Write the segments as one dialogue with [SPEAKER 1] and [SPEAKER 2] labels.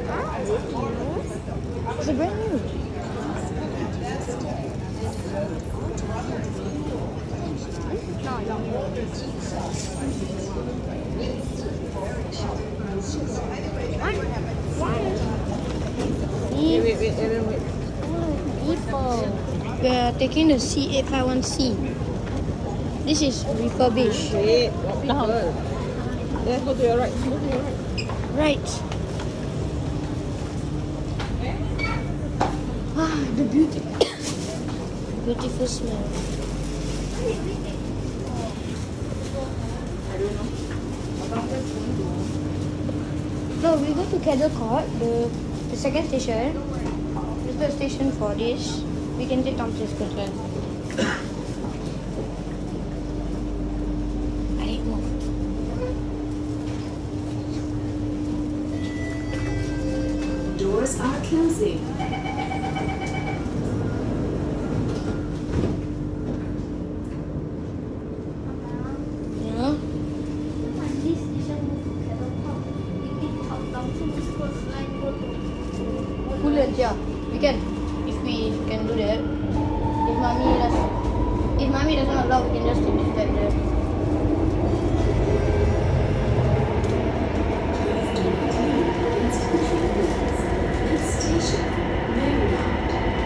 [SPEAKER 1] It's a brand new.
[SPEAKER 2] Wait.
[SPEAKER 1] People. We are taking the C851C. This is refurbished.
[SPEAKER 2] Wait, what people? Let's go to your right. Go to your right.
[SPEAKER 1] Right. Ah, the beautiful smell.
[SPEAKER 2] I don't know.
[SPEAKER 1] No, we go to Kettle Court, the second station. This is the station for this. We can take Thompson's Scotland. I didn't move.
[SPEAKER 3] Doors are closing.
[SPEAKER 1] Yeah. Woodlands, yeah. We can. If we can do that. If mommy doesn't allow, we can just take this back there.
[SPEAKER 3] Next station, Marymount.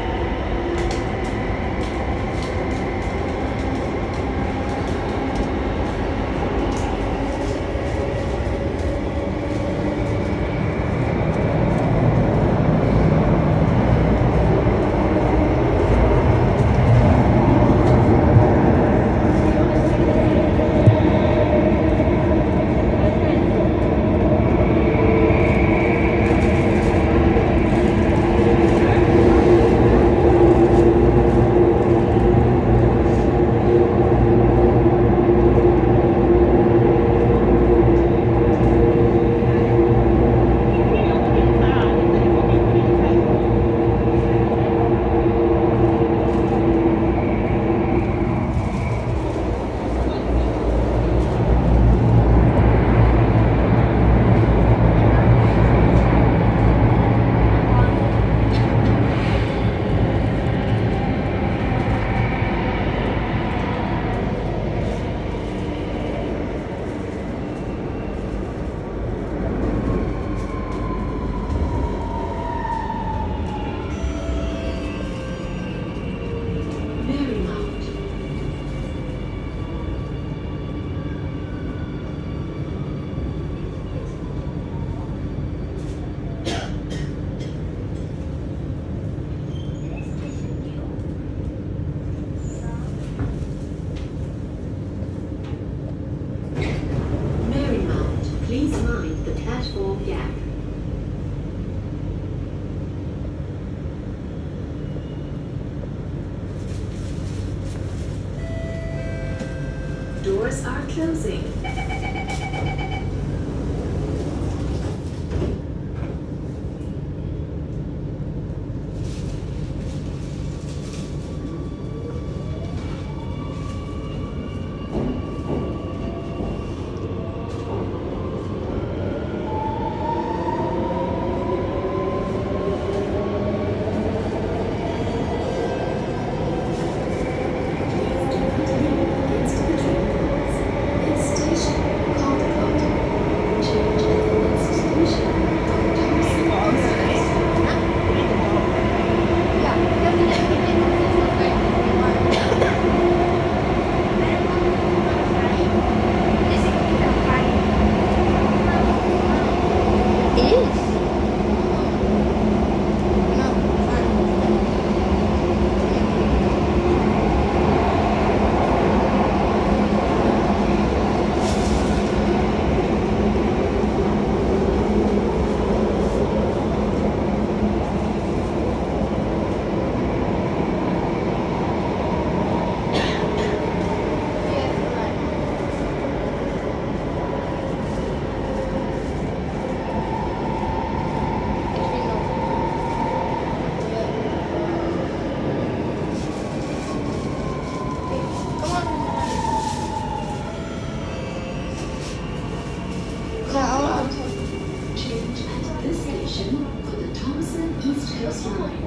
[SPEAKER 3] Please mind the platform gap. Doors are closing. station for the Thompson East Coast Line.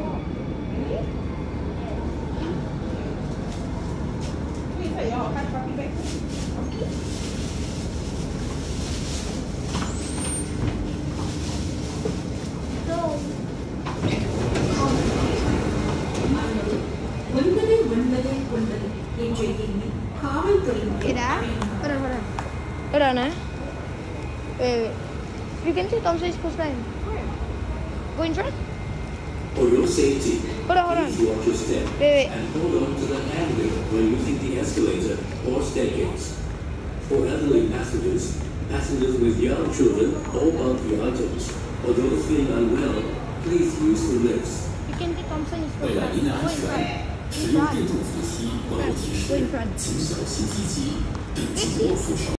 [SPEAKER 1] Okay, dah. Hold on, Wait. You can take Thompson East Coast Line. Go in front.
[SPEAKER 4] For your safety,
[SPEAKER 1] Hold on.
[SPEAKER 4] please watch your step
[SPEAKER 1] Wait.
[SPEAKER 4] and hold on to the handrail when using the escalator or staircase. For elderly passengers, passengers with young children or bulky items, or those feeling unwell, please use the lifts.
[SPEAKER 1] You can take Thompson East
[SPEAKER 5] 为
[SPEAKER 1] Coast
[SPEAKER 5] 了
[SPEAKER 1] Line.
[SPEAKER 5] 您的
[SPEAKER 1] Go
[SPEAKER 5] 安
[SPEAKER 1] in
[SPEAKER 5] 全，
[SPEAKER 1] front.
[SPEAKER 5] 使用电动扶梯关有提
[SPEAKER 1] Go in
[SPEAKER 5] 示，
[SPEAKER 1] front.
[SPEAKER 5] 请小心提及，并紧握扶手。